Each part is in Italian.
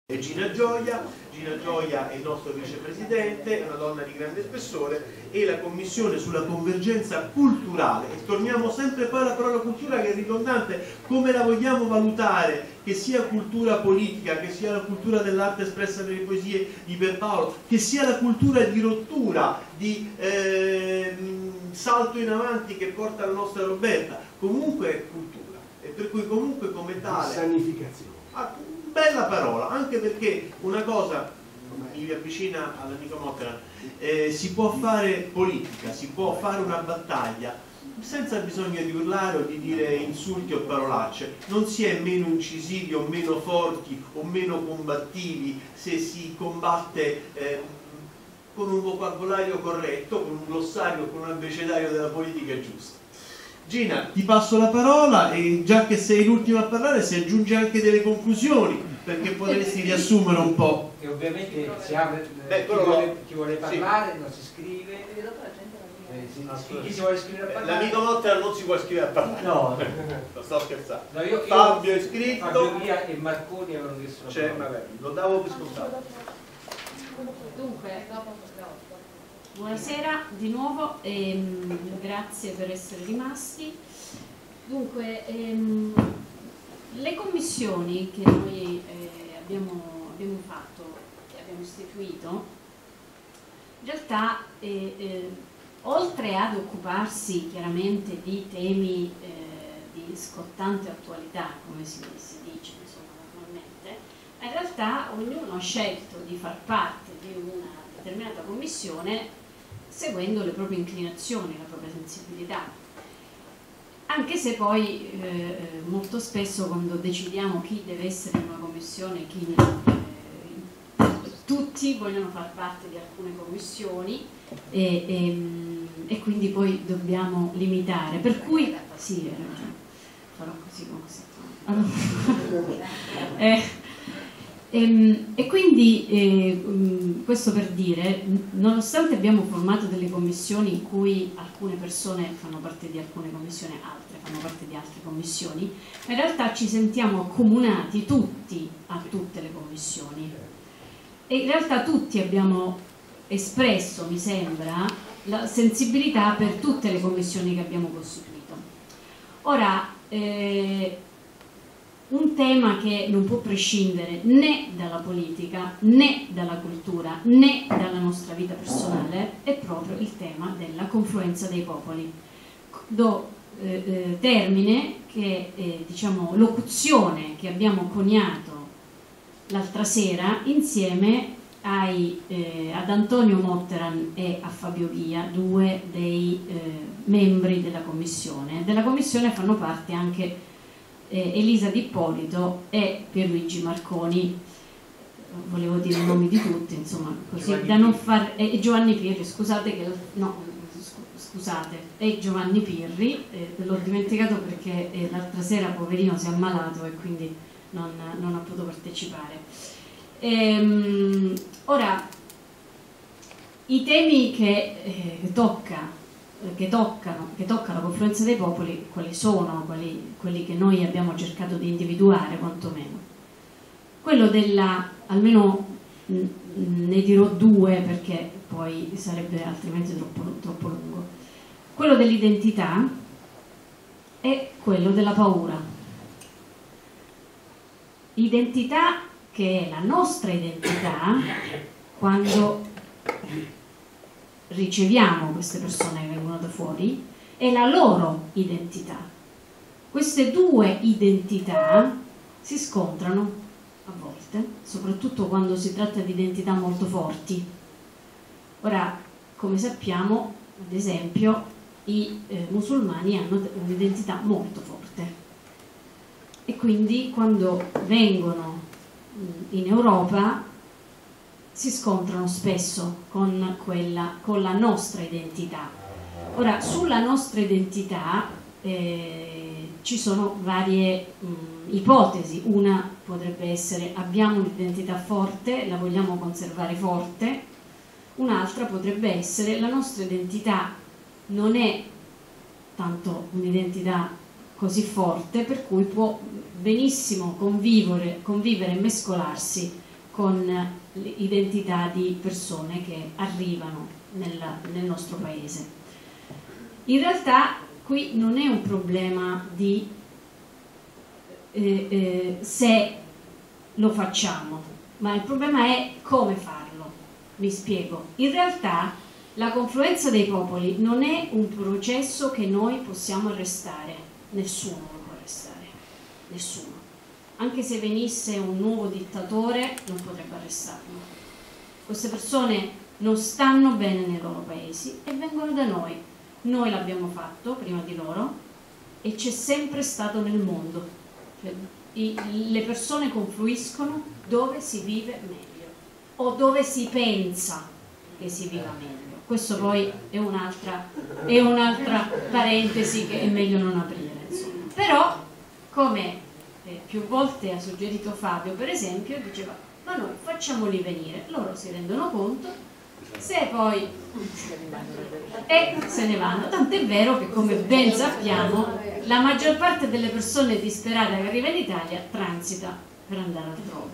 è Gina Gioia. Gina Gioia è il nostro vicepresidente, è una donna di grande spessore, e la commissione sulla convergenza culturale, e torniamo sempre poi alla parola cultura che è ridondante, come la vogliamo valutare, che sia cultura politica, che sia la cultura dell'arte espressa nelle poesie di Pierpaolo, che sia la cultura di rottura, di salto in avanti che porta la nostra Roberta, comunque è cultura, e per cui comunque come tale... Sanificazione. Bella parola, anche perché una cosa mi avvicina all'amico Mottera, si può fare politica, si può fare una battaglia senza bisogno di urlare o di dire insulti o parolacce. Non si è meno incisivi o meno forti o meno combattivi se si combatte con un vocabolario corretto, con un glossario, con un abbecedario della politica giusta. Gina, ti passo la parola, e già che sei l'ultima a parlare, se aggiungi anche delle conclusioni, perché potresti riassumere un po'. E ovviamente chi vuole parlare sì, non si iscrive. Chi si vuole iscrivere a parlare? L'amico Mottera non si può iscrivere a parlare. No, lo sto scherzando. No, Fabio è iscritto. Fabio Via e Marconi avevano chiesto. Vabbè, lo davo per scontato. Dunque, buonasera di nuovo e grazie per essere rimasti. Dunque, le commissioni che noi abbiamo fatto e abbiamo istituito, in realtà, oltre ad occuparsi chiaramente di temi di scottante attualità, come si dice insomma, normalmente, in realtà ognuno ha scelto di far parte di una determinata commissione seguendo le proprie inclinazioni, la propria sensibilità. Anche se poi molto spesso quando decidiamo chi deve essere in una commissione, tutti vogliono far parte di alcune commissioni e quindi poi dobbiamo limitare. Per cui, sì, farò così come si fa. E quindi questo per dire, nonostante abbiamo formato delle commissioni in cui alcune persone fanno parte di alcune commissioni, altre fanno parte di altre commissioni, in realtà ci sentiamo accomunati tutti a tutte le commissioni e in realtà tutti abbiamo espresso, mi sembra, la sensibilità per tutte le commissioni che abbiamo costituito. Ora, un tema che non può prescindere né dalla politica, né dalla cultura, né dalla nostra vita personale è proprio il tema della confluenza dei popoli. Do termine che diciamo locuzione che abbiamo coniato l'altra sera insieme ad Antonio Motteran e a Fabio Via, due dei membri della commissione. Della commissione fanno parte anche Elisa D'Ippolito e Pierluigi Marconi, volevo dire i nomi di tutti, insomma, così Giovanni da non far. E Giovanni Pirri, scusate, e Giovanni Pirri, l'ho dimenticato perché l'altra sera poverino si è ammalato e quindi non ha potuto partecipare. Ora, i temi che tocca la confluenza dei popoli, quali sono, quelli che noi abbiamo cercato di individuare quantomeno. Quello almeno ne dirò due perché poi sarebbe altrimenti troppo lungo. Quello dell'identità e quello della paura. Identità che è la nostra identità quando riceviamo queste persone che vengono da fuori, e la loro identità. Queste due identità si scontrano a volte, soprattutto quando si tratta di identità molto forti. Ora, come sappiamo, ad esempio, i musulmani hanno un'identità molto forte e quindi quando vengono in Europa si scontrano spesso con la nostra identità. Ora, sulla nostra identità ci sono varie ipotesi. Una potrebbe essere: abbiamo un'identità forte, la vogliamo conservare forte. Un'altra potrebbe essere: la nostra identità non è tanto un'identità così forte, per cui può benissimo convivere e mescolarsi con l'identità di persone che arrivano nel nostro paese. In realtà qui non è un problema di se lo facciamo, ma il problema è come farlo. Vi spiego. In realtà la confluenza dei popoli non è un processo che noi possiamo arrestare. Nessuno lo può arrestare, nessuno. Anche se venisse un nuovo dittatore non potrebbe arrestarlo. Queste persone non stanno bene nei loro paesi e vengono da noi. Noi l'abbiamo fatto prima di loro e c'è sempre stato nel mondo. Cioè, le persone confluiscono dove si vive meglio o dove si pensa che si viva meglio. Questo poi è un'altra parentesi che è meglio non aprire, insomma. Però, come più volte ha suggerito Fabio, per esempio, diceva: ma noi facciamoli venire, loro si rendono conto, se poi se ne vanno. Tant'è vero che, come ben sappiamo, la maggior parte delle persone disperate che arriva in Italia transita per andare altrove.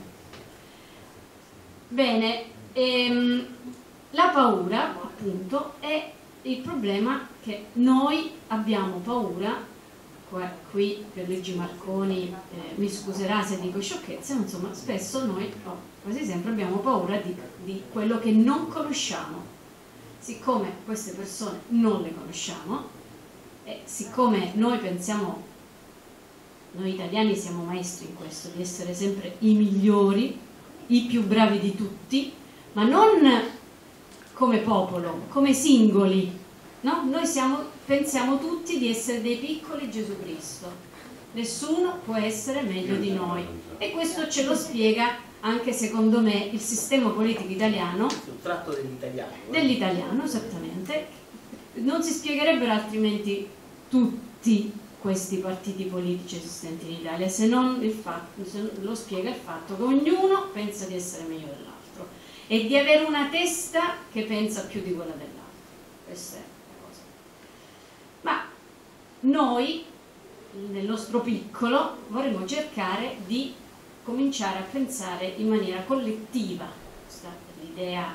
Bene, la paura, appunto, è il problema che noi abbiamo paura. Qui Pierluigi Marconi mi scuserà se dico sciocchezze, ma insomma spesso noi, quasi sempre, abbiamo paura di quello che non conosciamo. Siccome queste persone non le conosciamo e siccome noi pensiamo, noi italiani siamo maestri in questo, di essere sempre i migliori, i più bravi di tutti, ma non come popolo, come singoli, no? Noi pensiamo tutti di essere dei piccoli Gesù Cristo, nessuno può essere meglio di noi, e questo ce lo spiega anche, secondo me, il sistema politico italiano, sul tratto dell'italiano, esattamente. Non si spiegherebbero altrimenti tutti questi partiti politici esistenti in Italia se non lo spiega il fatto che ognuno pensa di essere meglio dell'altro e di avere una testa che pensa più di quella dell'altro. Questa è la cosa. Ma noi, nel nostro piccolo, vorremmo cercare di cominciare a pensare in maniera collettiva. Questa è l'idea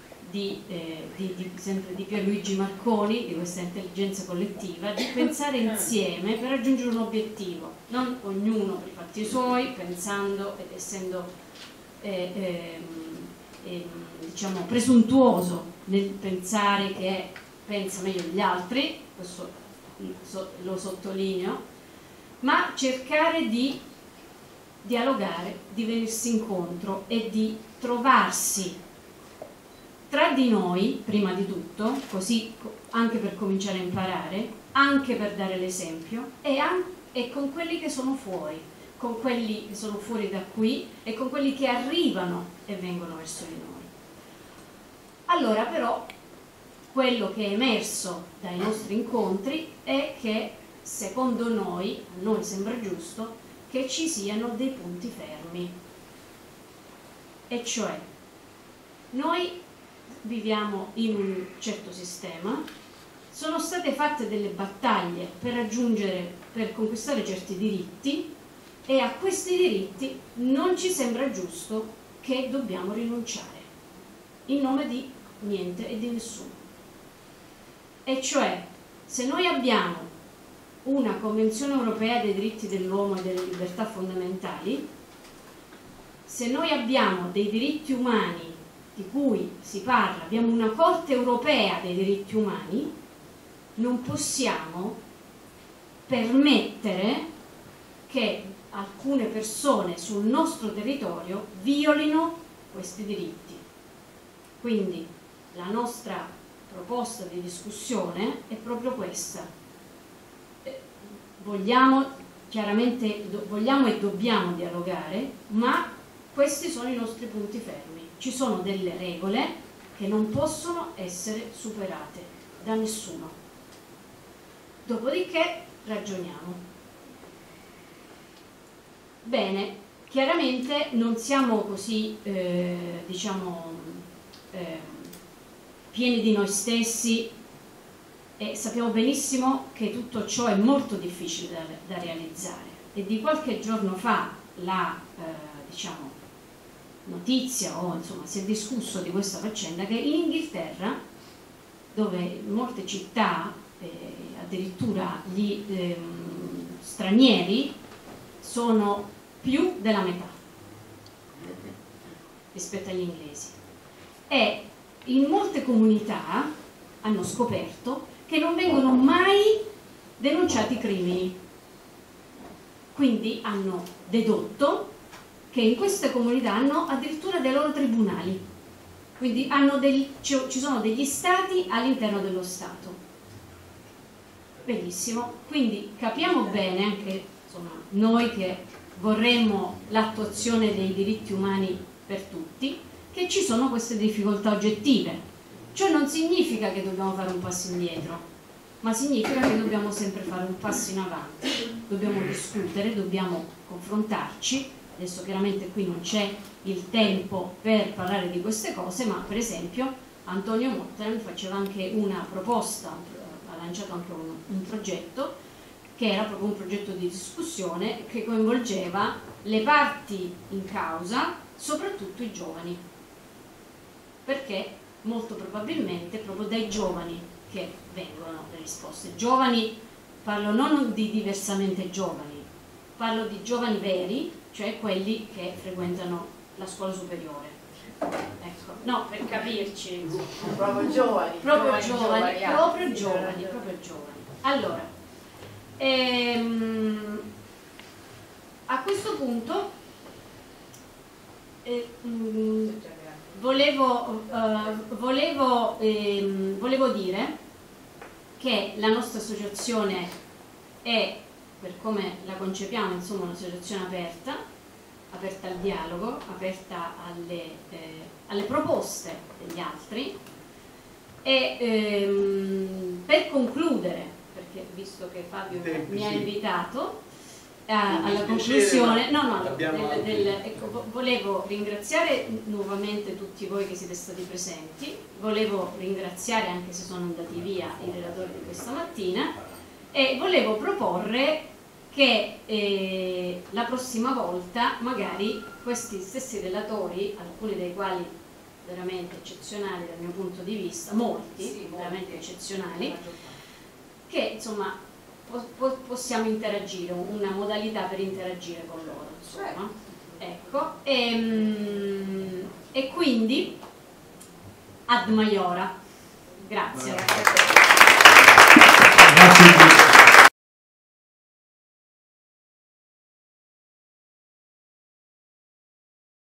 sempre di Pierluigi Marconi, di questa intelligenza collettiva, di pensare insieme per raggiungere un obiettivo, non ognuno per i fatti suoi, pensando ed essendo diciamo presuntuoso nel pensare che pensa meglio degli altri, questo lo sottolineo, ma cercare di dialogare, di venirsi incontro e di trovarsi tra di noi, prima di tutto, così anche per cominciare a imparare, anche per dare l'esempio, e con quelli che sono fuori, con quelli che sono fuori da qui e con quelli che arrivano e vengono verso di noi. Allora, però, quello che è emerso dai nostri incontri è che, secondo noi, a noi sembra giusto, che ci siano dei punti fermi. E cioè, noi viviamo in un certo sistema, sono state fatte delle battaglie per conquistare certi diritti, e a questi diritti non ci sembra giusto che dobbiamo rinunciare in nome di niente e di nessuno. E cioè, se noi abbiamo una Convenzione Europea dei diritti dell'uomo e delle libertà fondamentali, se noi abbiamo dei diritti umani di cui si parla, abbiamo una Corte Europea dei diritti umani, non possiamo permettere che alcune persone sul nostro territorio violino questi diritti. Quindi la nostra proposta di discussione è proprio questa. Vogliamo e dobbiamo dialogare, ma questi sono i nostri punti fermi. Ci sono delle regole che non possono essere superate da nessuno. Dopodiché ragioniamo. Bene, chiaramente non siamo così, pieni di noi stessi, e sappiamo benissimo che tutto ciò è molto difficile da realizzare. E di qualche giorno fa notizia o insomma si è discusso di questa faccenda, che in Inghilterra, dove in molte città addirittura gli stranieri sono più della metà rispetto agli inglesi, e in molte comunità hanno scoperto che non vengono mai denunciati crimini, quindi hanno dedotto che in queste comunità hanno addirittura dei loro tribunali, quindi ci sono degli stati all'interno dello Stato. Benissimo, quindi capiamo bene anche insomma, noi che vorremmo l'attuazione dei diritti umani per tutti, che ci sono queste difficoltà oggettive. Ciò non significa che dobbiamo fare un passo indietro, ma significa che dobbiamo sempre fare un passo in avanti, dobbiamo discutere, dobbiamo confrontarci. Adesso chiaramente qui non c'è il tempo per parlare di queste cose, ma per esempio Antonio Mottera mi faceva anche una proposta, ha lanciato anche un progetto, che era proprio un progetto di discussione che coinvolgeva le parti in causa, soprattutto i giovani, perché molto probabilmente proprio dai giovani che vengono le risposte. Giovani, parlo non di diversamente giovani, parlo di giovani veri, cioè quelli che frequentano la scuola superiore. Ecco, no, per capirci, proprio giovani. Allora, a questo punto volevo dire che la nostra associazione è, per come la concepiamo, insomma, un'associazione aperta al dialogo, aperta alle proposte degli altri, e per concludere, perché visto che Fabio mi ha invitato alla conclusione, ecco, volevo ringraziare nuovamente tutti voi che siete stati presenti, volevo ringraziare, anche se sono andati via, i relatori di questa mattina, e volevo proporre che la prossima volta magari questi stessi relatori, alcuni dei quali veramente eccezionali dal mio punto di vista, molti veramente eccezionali, che insomma possiamo interagire, una modalità per interagire con loro, insomma. Ecco, e quindi ad maiora. Grazie. Grazie.